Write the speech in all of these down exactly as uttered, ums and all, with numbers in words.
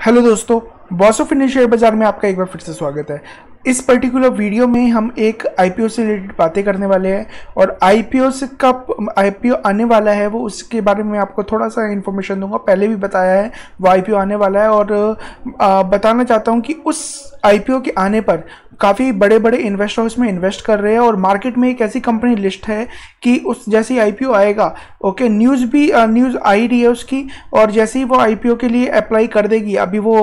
Hello दोस्तों, boss of Indian share बाजार में आपका एक बार फिर से स्वागत है। इस पर्टिकुलर वीडियो में हम एक आईपीओ से रिलेटेड बातें करने वाले हैं और आईपीओ से कब आईपीओ आने वाला है वो उसके बारे में आपको थोड़ा सा इन्फॉर्मेशन दूंगा। पहले भी बताया है वो आईपीओ आने वाला है और आ, बताना चाहता हूं कि उस आईपीओ के आने पर काफ़ी बड़े बड़े इन्वेस्टर उसमें इन्वेस्ट कर रहे हैं और मार्केट में एक ऐसी कंपनी लिस्ट है कि उस जैसे ही आईपीओ आएगा, ओके, न्यूज़ भी न्यूज़ आई रही है उसकी, और जैसे ही वो आईपीओ के लिए अप्लाई कर देगी, अभी वो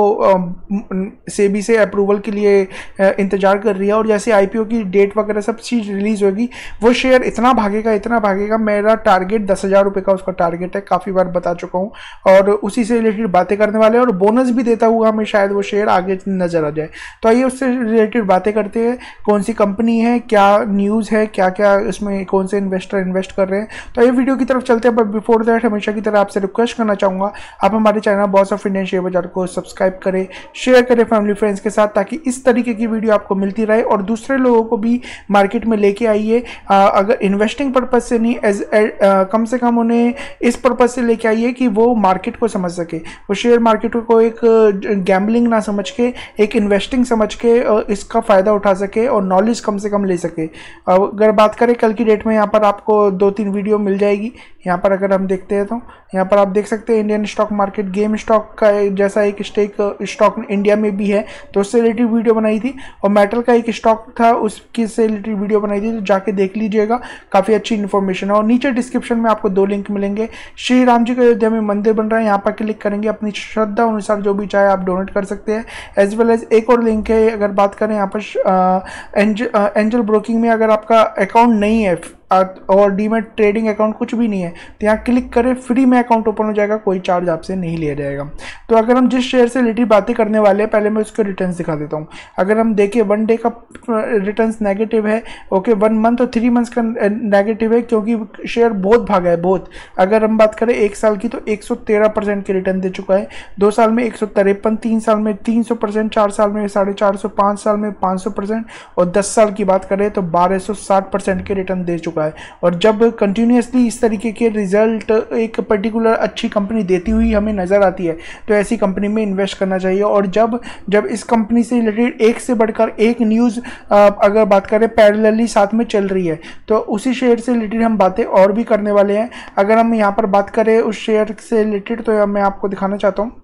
सेबी से अप्रूवल के लिए इंतजार कर रही है, और जैसे आईपीओ की डेट वगैरह सब चीज़ रिलीज होगी वो शेयर इतना भागेगा इतना भागेगा। मेरा टारगेट दस हज़ार रुपये का उसका टारगेट है, काफ़ी बार बता चुका हूँ, और उसी से रिलेटेड बातें करने वाले हैं और बोनस भी देता हुआ हमें शायद वो शेयर आगे नजर आ जाए। तो आइए उससे रिलेटेड बातें करते हैं, कौन सी कंपनी है, क्या न्यूज़ है, क्या क्या इसमें कौन से इन्वेस्टर इन्वेस्ट कर रहे हैं। तो ये वीडियो की तरफ चलते हैं, बट बिफोर दैट हमेशा की तरह आपसे रिक्वेस्ट करना चाहूँगा आप हमारे channel boss of Indian share बाजार को सब्सक्राइब करें, शेयर करें फैमिली फ्रेंड्स के साथ, ताकि इस तरीके की वीडियो आपको मिलती रहे और दूसरे लोगों को भी मार्केट में लेके आइए। अगर इन्वेस्टिंग पर्पज से नहीं, एज कम से कम उन्हें इस पर्पज से लेके आइए कि वो मार्केट को समझ सके, वो शेयर मार्केट को एक गैम्बलिंग ना समझ के एक इन्वेस्टिंग समझ के इसका फ़ायदा उठा सके और नॉलेज कम से कम ले सके। अगर बात करें कल की डेट में, यहाँ पर आपको दो तीन वीडियो मिल जाएगी। यहाँ पर अगर हम देखते हैं तो यहाँ पर आप देख सकते हैं Indian stock market, game stock का जैसा एक स्टेक स्टॉक इंडिया में भी है तो उससे रिलेटेड वीडियो बनाई थी, और मेटल का एक स्टॉक था उसकी से रिलेटेड वीडियो बनाई थी, तो जाके देख लीजिएगा, काफ़ी अच्छी इन्फॉर्मेशन है। और नीचे डिस्क्रिप्शन में आपको दो लिंक मिलेंगे। श्री राम जी के अयोध्या में मंदिर बन रहा है, यहाँ पर क्लिक करेंगे, अपनी श्रद्धा अनुसार जो भी चाहे आप डोनेट कर सकते हैं। एज वेल एज एक और लिंक है, अगर बात करें यहाँ पर एंजल एंजल ब्रोकिंग में अगर आपका अकाउंट नहीं है और डीमेट ट्रेडिंग अकाउंट कुछ भी नहीं है तो यहाँ क्लिक करें, फ्री में अकाउंट ओपन हो जाएगा, कोई चार्ज आपसे नहीं लिया जाएगा। तो अगर हम जिस शेयर से रिलेटेड बातें करने वाले हैं, पहले मैं उसके रिटर्न्स दिखा देता हूँ। अगर हम देखें वन डे का रिटर्न्स नेगेटिव है, ओके, वन मंथ और थ्री मंथ्स का नेगेटिव है क्योंकि शेयर बहुत भागा है, बहुत। अगर हम बात करें एक साल की तो एक सौ तेरह परसेंट के रिटर्न दे चुका है, दो साल में एक सौ तिरपन, तीन साल में तीन सौ परसेंट, चार साल में साढ़े चार सौ, पाँच साल में पाँच सौ परसेंट, और दस साल की बात करें तो बारह सौ साठ परसेंट के रिटर्न दे चुका है। और जब कंटिन्यूसली इस तरीके के रिजल्ट एक पर्टिकुलर अच्छी कंपनी देती हुई हमें नज़र आती है तो ऐसी कंपनी में इन्वेस्ट करना चाहिए। और जब जब इस कंपनी से रिलेटेड एक से बढ़कर एक न्यूज़ अगर बात करें पैरेलली साथ में चल रही है तो उसी शेयर से रिलेटेड हम बातें और भी करने वाले हैं। अगर हम यहाँ पर बात करें उस शेयर से रिलेटेड तो मैं आपको दिखाना चाहता हूँ।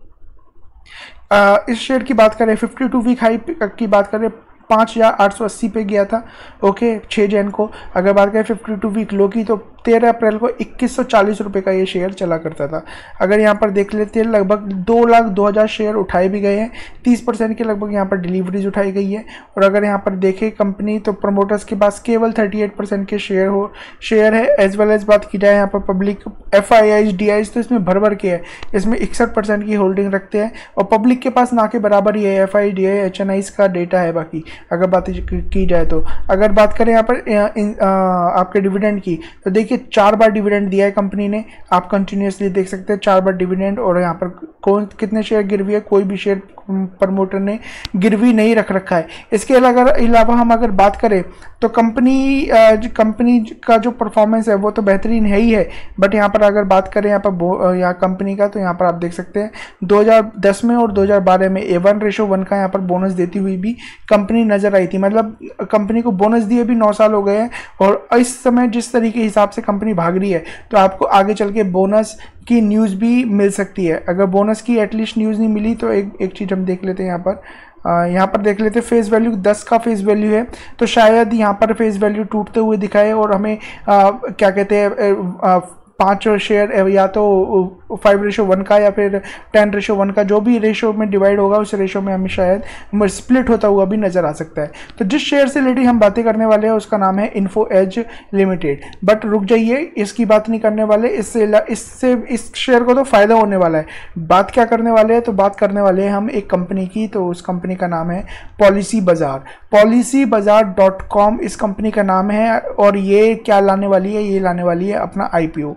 इस शेयर की बात करें, फिफ्टी टू वीक हाई की बात करें, पाँच हज़ार आठ सौ अस्सी पे गया था, ओके, छः जैन को। अगर बात करें फिफ्टी टू वीक लो की तो तेरह अप्रैल को इक्कीस सौ चालीस रुपये का ये शेयर चला करता था। अगर यहाँ पर देख लेते हैं लगभग दो लाख दो हज़ार शेयर उठाए भी गए हैं, तीस परसेंट के लगभग यहाँ पर डिलीवरीज उठाई गई है। और अगर यहाँ पर देखें कंपनी तो प्रमोटर्स के पास केवल अड़तीस परसेंट के शेयर हो शेयर है। एज वेल एज बात की जाए यहाँ पर public F I Is D Is तो इसमें भर भर के है, इसमें इकसठ परसेंट की होल्डिंग रखते हैं और पब्लिक के पास ना के बराबर ही है। F I D I H N Is का डेटा है बाकी अगर बात की जाए तो। अगर बात करें यहाँ पर आपके डिविडेंड की तो देखिए चार बार डिविडेंड दिया है कंपनी ने, आप कंटिन्यूसली देख सकते हैं चार बार डिविडेंड। और यहाँ पर कौन कितने शेयर गिरवी है, कोई भी शेयर प्रमोटर ने गिरवी नहीं रख रखा है। इसके अलावा हम अगर बात करें तो कंपनी कंपनी का जो परफॉर्मेंस है वो तो बेहतरीन है ही है, बट यहाँ पर अगर बात करें यहाँ पर यहाँ कंपनी का तो यहाँ पर आप देख सकते हैं दो हज़ार दस में और दो हज़ार बारह में ए वन रेशो वन का यहाँ पर बोनस देती हुई भी कंपनी नजर आई थी। मतलब कंपनी को बोनस दिए भी नौ साल हो गए हैं और इस समय जिस तरीके हिसाब से कंपनी भाग रही है तो आपको आगे चल के बोनस की न्यूज़ भी मिल सकती है। अगर बोनस की एटलीस्ट न्यूज़ नहीं मिली तो एक एक चीज़ हम देख लेते हैं। यहाँ पर आ, यहाँ पर देख लेते हैं फेस वैल्यू दस का फेस वैल्यू है तो शायद यहाँ पर फेस वैल्यू टूटते हुए दिखाए और हमें आ, क्या कहते हैं पाँच शेयर या तो फाइव रेशो वन का या फिर टेन रेशो वन का जो भी रेशो में डिवाइड होगा उस रेशो में हमें शायद स्प्लिट होता हुआ भी नज़र आ सकता है। तो जिस शेयर से रिलेटेड हम बातें करने वाले हैं उसका नाम है इन्फो एज लिमिटेड। बट रुक जाइए, इसकी बात नहीं करने वाले, इससे इससे इस शेयर को तो फ़ायदा होने वाला है। बात क्या करने वाले हैं तो बात करने वाले हैं हम एक कंपनी की, तो उस कंपनी का नाम है पॉलिसी बाजार। पॉलिसी बाजार डॉट कॉम इस कंपनी का नाम है और ये क्या लाने वाली है, ये लाने वाली है अपना आई पी ओ।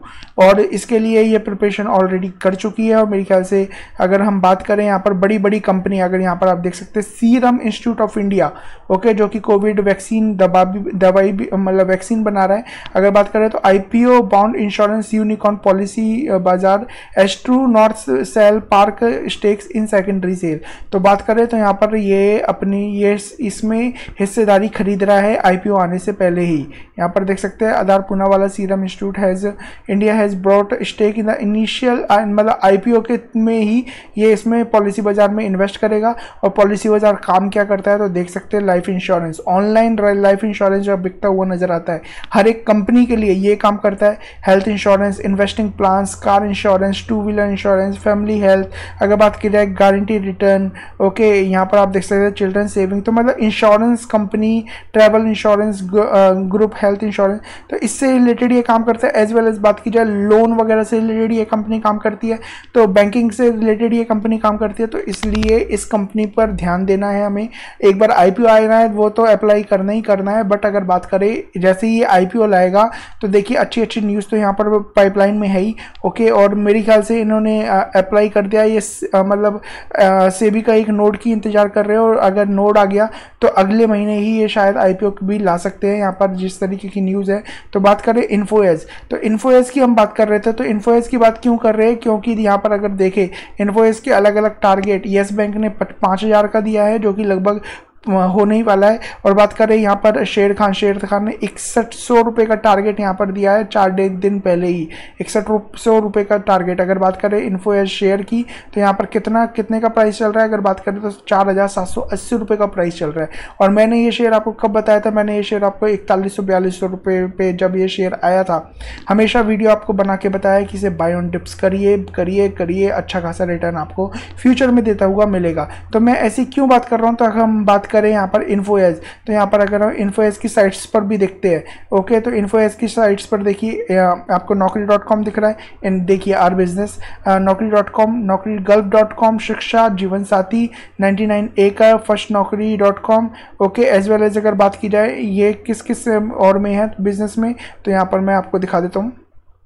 और इसके लिए ये प्रिपरेशन ऑलरेडी कर चुकी है। और मेरे ख्याल से अगर हम बात करें यहाँ पर बड़ी बड़ी कंपनी, अगर यहाँ पर आप देख सकते हैं Serum Institute of India, okay, जो कि कोविड वैक्सीन दवा भी दवाई भी मतलब वैक्सीन बना रहा है। अगर बात करें तो IPO bond insurance unicorn policy Bazaar एस्ट्रू North sale park stakes in secondary sale. तो बात करें तो यहाँ पर ये अपनी ये इसमें हिस्सेदारी खरीद रहा है आईपीओ आने से पहले ही। यहाँ पर देख सकते हैं Adar Poonawalla Serum Institute has India has brought stake in the initial, मतलब आईपीओ के में ही ये इसमें पॉलिसी बाजार में इन्वेस्ट करेगा। और पॉलिसी बाजार काम क्या करता है तो देख सकते हैं life insurance, online life insurance जो बिकता हुआ नजर आता है हर एक कंपनी के लिए ये काम करता है। Health insurance, investing plans, car insurance, two wheeler insurance, family health, अगर बात की जाए गारंटी रिटर्न, ओके, यहाँ पर आप देख सकते हैं चिल्ड्रन सेविंग, तो मतलब insurance company, travel insurance, group health insurance, तो इससे रिलेटेड ये काम करता है। एज वेल एज बात की जाए लोन वगैरह से रिलेटेड ये कंपनी काम करती है, तो बैंकिंग से रिलेटेड ये कंपनी काम करती है। तो इसलिए इस कंपनी पर ध्यान देना है हमें। एक बार आईपीओ आना है वो तो अप्लाई करना ही करना है, बट अगर बात करें जैसे ही ये आईपीओ लाएगा तो देखिए अच्छी अच्छी न्यूज़ तो यहाँ पर पाइपलाइन में है ही, ओके। और मेरे ख्याल से इन्होंने अप्लाई कर दिया, ये मतलब सेबी का एक नोड की इंतजार कर रहे हो, और अगर नोड आ गया तो अगले महीने ही ये शायद आईपीओ भी ला सकते हैं यहाँ पर जिस तरीके की न्यूज़ है। तो बात करें इन्फोएज, तो इन्फोएज की हम बात कर रहे थे, तो इन्फोएज की बात क्यों कर रहे हैं, क्योंकि यहाँ पर अगर देखें इन्फोएज के अलग अलग टारगेट येस बैंक ने पाँच हज़ार का दिया है जो कि लगभग होने ही वाला है। और बात करें यहाँ पर शेर खान शेर खान ने इकसठ सौ रुपये का टारगेट यहाँ पर दिया है चार दिन पहले ही, इकसठ सौ रुपये का टारगेट। अगर बात करें इन्फोएज शेयर की तो यहाँ पर कितना कितने का प्राइस चल रहा है, अगर बात करें तो चार हज़ार सात सौ अस्सी रुपये का प्राइस चल रहा है। और मैंने ये शेयर आपको कब बताया था, मैंने ये शेयर आपको इकतालीस सौ बयालीस सौ रुपये पे जब ये शेयर आया था, हमेशा वीडियो आपको बना के बताया कि इसे बाय ऑन डिप्स करिए करिए करिए, अच्छा खासा रिटर्न आपको फ्यूचर में देता हुआ मिलेगा। तो मैं ऐसी क्यों बात कर रहा हूँ, तो अगर हम बात करें यहाँ पर इन्फोएज, तो यहाँ पर अगर हम इन्फोएज की साइट्स पर भी देखते हैं, ओके, तो इन्फोएज की साइट्स पर देखिए आपको नौकरी डॉट कॉम दिख रहा है, इन देखिए आर business, Naukri dot com, Naukri Gulf dot com, Shiksha, Jeevan Sathi, ninety nine A का, first Naukri dot com, okay. As well as अगर बात की जाए ये किस किस और में है बिजनेस में, तो यहाँ पर मैं आपको दिखा देता हूँ।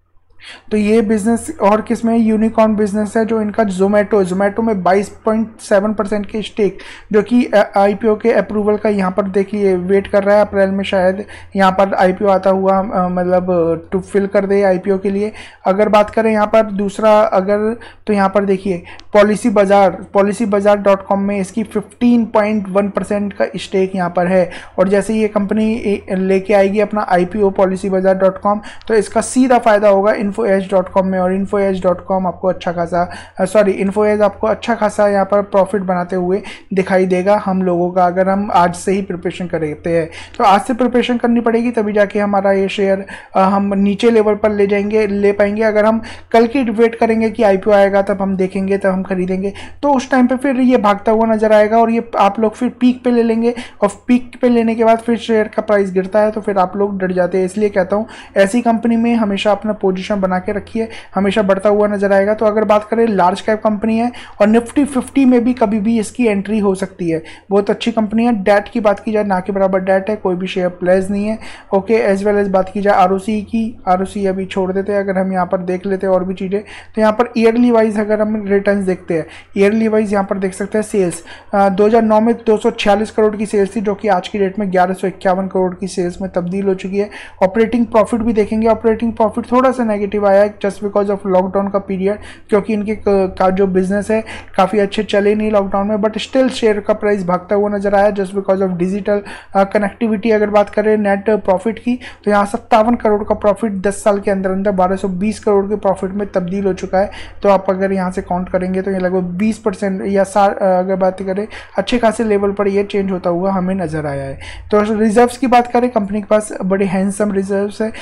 तो ये बिजनेस और किस में, यूनिकॉर्न बिजनेस है जो इनका जोमेटो जोमेटो में बाईस पॉइंट सात परसेंट के स्टेक जो कि आईपीओ के अप्रूवल का यहाँ पर देखिए वेट कर रहा है, अप्रैल में शायद यहाँ पर आईपीओ आता हुआ मतलब टू फिल कर दे आईपीओ के लिए। अगर बात करें यहाँ पर दूसरा अगर, तो यहाँ पर देखिए पॉलिसी बाजार पॉलिसी बाजार डॉट कॉम में इसकी फिफ्टीन पॉइंट वन परसेंट का स्टेक यहाँ पर है। और जैसे ये कंपनी लेके आएगी अपना IPO policy Bazaar dot com, तो इसका सीधा फायदा होगा इन्फोएज डॉट कॉम में। और इन्फोएज डॉट कॉम आपको अच्छा खासा सॉरी इन्फोएज आपको अच्छा खासा यहाँ पर प्रॉफिट बनाते हुए दिखाई देगा हम लोगों का, अगर हम आज से ही प्रिपरेशन करते हैं। तो आज से प्रिपरेशन करनी पड़ेगी तभी जाके हमारा ये शेयर हम नीचे लेवल पर ले जाएंगे ले पाएंगे। अगर हम कल की वेट करेंगे कि आईपीओ आएगा तब हम देखेंगे तब हम खरीदेंगे, तो उस टाइम पे फिर ये भागता हुआ नजर आएगा और ये आप लोग फिर पीक पे ले लेंगे, और पीक पे लेने के बाद फिर शेयर का प्राइस गिरता है तो फिर आप लोग डर जाते हैं। इसलिए कहता हूँ ऐसी कंपनी में हमेशा अपना पोजीशन बना के रखिए, हमेशा बढ़ता हुआ नजर आएगा। तो अगर बात करें लार्ज कैप कंपनी है और निफ्टी फिफ्टी में भी कभी भी इसकी एंट्री हो सकती है, बहुत अच्छी कंपनी है। डेट की बात की जाए ना के बराबर डेट है, कोई भी शेयर प्लेस नहीं है, ओके। एज वेल एज बात की जाए आरओसी की, आरओसी अभी छोड़ देते हैं, अगर हम यहाँ पर देख लेते हैं और भी चीज़ें, तो यहाँ पर ईयरली वाइज अगर हम रिटर्न देखते हैं, ईयरली वाइज यहाँ पर देख सकते हैं सेल्स दो हज़ार नौ में दो सौ छियालीस करोड़ की सेल्स थी जो कि आज की डेट में ग्यारह सौ इक्यावन करोड़ की सेल्स में तब्दील हो चुकी है। ऑपरेटिंग प्रॉफिट भी देखेंगे, ऑपरेटिंग प्रॉफिट थोड़ा सा नेगेटिव आया है जस्ट बिकॉज ऑफ लॉकडाउन का पीरियड, क्योंकि इनके का जो बिजनेस है काफ़ी अच्छे चले नहीं लॉकडाउन में, बट स्टिल शेयर का प्राइस भागता हुआ नजर आया just because of digital connectivity. अगर बात करें नेट प्रॉफिट की, तो यहाँ सत्तावन करोड़ का प्रॉफिट दस साल के अंदर अंदर बारह सौ बीस करोड़ के प्रॉफिट में तब्दील हो चुका है। तो आप अगर यहाँ से काउंट करेंगे तो ये लगभग बीस परसेंट या साठ अगर बात करें अच्छे खासे लेवल पर ये चेंज होता हुआ हमें नजर आया है। तो रिजर्व्स की बात करें, कंपनी के पास बड़े हैंडसम रिजर्व्स है,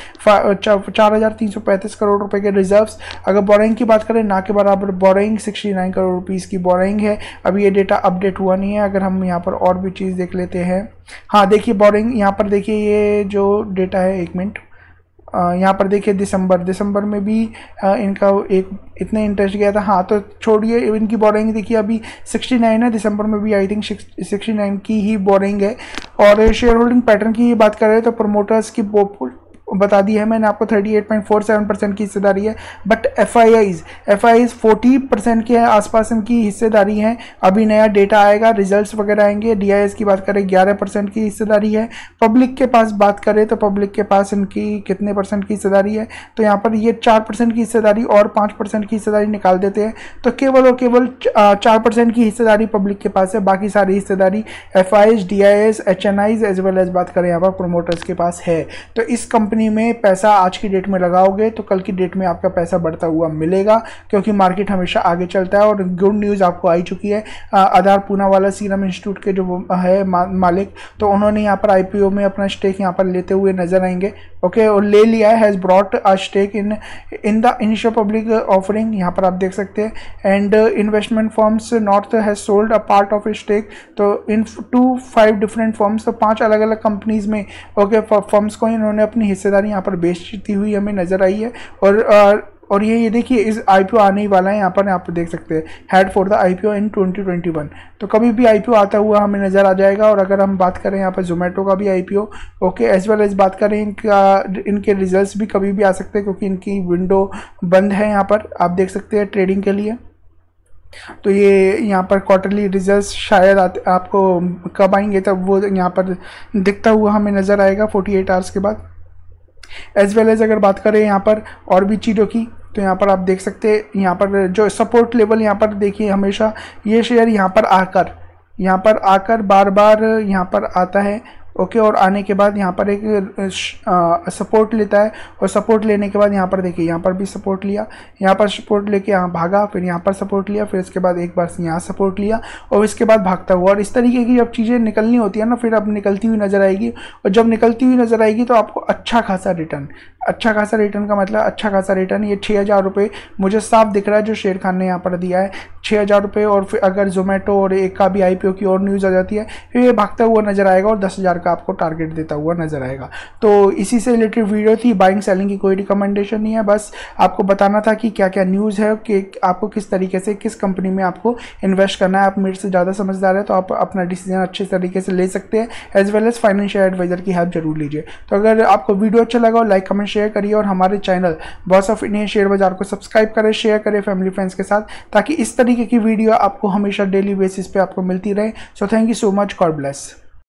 चार हजार तीन सौ पैंतीस करोड़ रुपए के रिजर्व्स। अगर बोरिंग की बात करें ना के बराबर borrowing sixty nine crore rupees की बोरिंग है, अभी ये डेटा अपडेट हुआ नहीं है। अगर हम यहाँ पर और भी चीज़ देख लेते हैं, हाँ देखिए बोरिंग यहाँ पर देखिए ये जो डेटा है, एक मिनट यहाँ पर देखिए दिसंबर दिसंबर में भी आ, इनका एक इतने इंटरेस्ट गया था, हाँ तो छोड़िए इनकी बोरिंग देखिए अभी सिक्सटी नाइन है, दिसंबर में भी आई थिंक सिक्सटी नाइन की ही बोरिंग है। और शेयर होल्डिंग पैटर्न की बात कर रहे हैं तो प्रमोटर्स की बता दी है मैंने आपको, thirty eight point four seven percent की हिस्सेदारी है। But F I Is F I Is forty percent के आसपास इनकी हिस्सेदारी है। अभी नया डेटा आएगा, रिजल्ट्स वगैरह आएंगे। डी आई एस की बात करें ग्यारह परसेंट की हिस्सेदारी है। पब्लिक के पास बात करें तो पब्लिक के पास इनकी कितने परसेंट की हिस्सेदारी है, तो यहाँ पर ये चार परसेंट की हिस्सेदारी और पाँच परसेंट की हिस्सेदारी निकाल देते हैं, तो केवल और केवल चार परसेंट की हिस्सेदारी पब्लिक के पास है। बाकी सारी हिस्सेदारी F I S, D I S, H N Is as well as बात करें यहाँ पर प्रोमोटर्स के पास है। तो इस कंपनी में पैसा आज की डेट में लगाओगे तो कल की डेट में आपका पैसा बढ़ता हुआ मिलेगा, क्योंकि मार्केट हमेशा आगे चलता है। और गुड न्यूज़ आपको आई चुकी है, आधार पूनावाला सीरम इंस्टीट्यूट के जो है मा, मालिक, तो उन्होंने यहाँ पर आई पी ओ में अपना स्टेक यहाँ पर लेते हुए नजर आएंगे। ओके, और ले लिया है, has brought a stake in in the initial public offering, यहाँ पर आप देख सकते हैं। And investment firms North has sold a part of stake, तो in two five different firms, तो पांच अलग अलग कंपनीज में ओके फर्म्स को इन्होंने अपनी हिस्सेदारी यहाँ पर बेचती हुई हमें नजर आई है। और और ये ये देखिए इस आईपीओ आने ही वाला है, यहाँ पर आप देख सकते हैं, head for the IPO in twenty twenty one, तो कभी भी आईपीओ आता हुआ हमें नज़र आ जाएगा। और अगर हम बात करें यहाँ पर जोमेटो का भी IPO, okay, as well as बात करें इनका इनके रिजल्ट्स भी कभी भी आ सकते हैं, क्योंकि इनकी विंडो बंद है, यहाँ पर आप देख सकते हैं ट्रेडिंग के लिए। तो ये यहाँ पर क्वार्टरली रिजल्ट्स शायद आते, आपको कब आएंगे तब वो यहाँ पर दिखता हुआ हमें नज़र आएगा फोर्टी एट आवर्स के बाद। एज वेल एज अगर बात करें यहाँ पर और भी चीज़ों की, तो यहाँ पर आप देख सकते हैं यहाँ पर जो सपोर्ट लेवल यहाँ पर देखिए, हमेशा ये शेयर यहाँ पर आकर यहाँ पर आकर बार बार यहाँ पर आता है, ओके, और आने के बाद यहाँ पर एक सपोर्ट लेता है, और सपोर्ट लेने के बाद यहाँ पर देखिए यहाँ पर भी सपोर्ट लिया, यहाँ पर सपोर्ट लेके यहाँ भागा, फिर यहाँ पर सपोर्ट लिया, फिर इसके बाद एक बार यहाँ सपोर्ट लिया, और इसके बाद भागता हुआ। और इस तरीके की जब चीज़ें निकलनी होती है ना, फिर अब निकलती हुई नज़र आएगी, और जब निकलती हुई नज़र आएगी तो आपको अच्छा खासा रिटर्न, अच्छा खासा रिटर्न का मतलब अच्छा खासा रिटर्न, ये छः हज़ार रुपये मुझे साफ दिख रहा है जो शेर खान ने यहाँ पर दिया है, छः हज़ार रुपये। और फिर अगर जोमेटो और एक का भी आईपीओ की और न्यूज़ आ जाती है, फिर ये भागता हुआ नजर आएगा और दस हज़ार का आपको टारगेट देता हुआ नजर आएगा। तो इसी से रिलेटेड वीडियो थी, बाइंग सेलिंग की कोई रिकमेंडेशन नहीं है, बस आपको बताना था कि क्या क्या न्यूज़ है, कि आपको किस तरीके से किस कंपनी में आपको इन्वेस्ट करना है। आप मेरे से ज़्यादा समझदार है तो आप अपना डिसीजन अच्छे तरीके से ले सकते हैं, as well as financial adviser की हेल्प जरूर लीजिए। तो अगर आपको वीडियो अच्छा लगा, लाइक कमेंट शेयर करिए, और हमारे channel boss of Indian share बाजार को सब्सक्राइब करें, शेयर करें फैमिली फ्रेंड्स के साथ, ताकि इस तरीके की वीडियो आपको हमेशा डेली बेसिस पे आपको मिलती रहे। So thank you so much, God bless.